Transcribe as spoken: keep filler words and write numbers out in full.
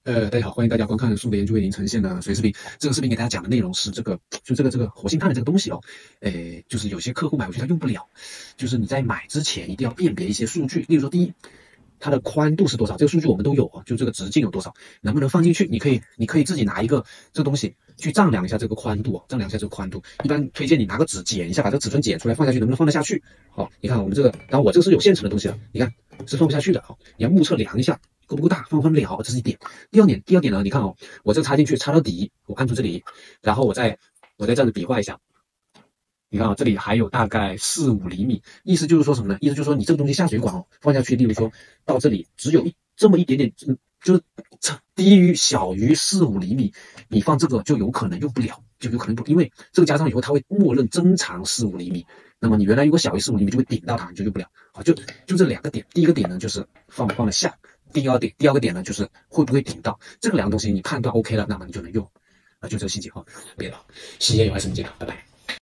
呃，大家好，欢迎大家观看数的研究为您呈现的随视频。这个视频给大家讲的内容是这个，就这个这个活性炭的这个东西哦，诶，就是有些客户买回去他用不了，就是你在买之前一定要辨别一些数据，例如说第一，它的宽度是多少，这个数据我们都有啊，就这个直径有多少，能不能放进去？你可以你可以自己拿一个这个东西去丈量一下这个宽度，丈量一下这个宽度。一般推荐你拿个纸剪一下，把这个尺寸剪出来放下去，能不能放得下去？好，你看我们这个，当然我这个是有现成的东西了，你看是放不下去的啊，你要目测量一下。够不够大，放不放了，这是一点。第二点，第二点呢，你看哦，我这个插进去，插到底，我按住这里，然后我再我再这样子比划一下，你看啊，这里还有大概四五厘米，意思就是说什么呢？意思就是说你这个东西下水管哦，放下去，例如说到这里只有一这么一点点，嗯，就是低于小于四五厘米，你放这个就有可能用不了，就有可能不，因为这个加上以后它会默认增长四五厘米，那么你原来如果小于四五厘米就会顶到它，你就用不了。好，就就这两个点，第一个点呢就是放不放得下。第二点，第二个点呢，就是会不会顶到这个两个东西，你判断 OK 了，那么你就能用啊，就这个细节哈。别的，吸烟有害身体健康，拜拜。